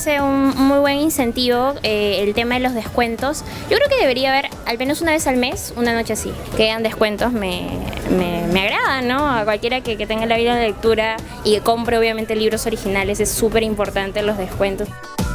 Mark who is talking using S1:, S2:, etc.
S1: parece un muy buen incentivo el tema de los descuentos. Yo creo que debería haber al menos una vez al mes, una noche así, que hayan descuentos, me agrada, ¿no? A cualquiera que tenga la vida de lectura y que compre obviamente libros originales, es súper importante los descuentos.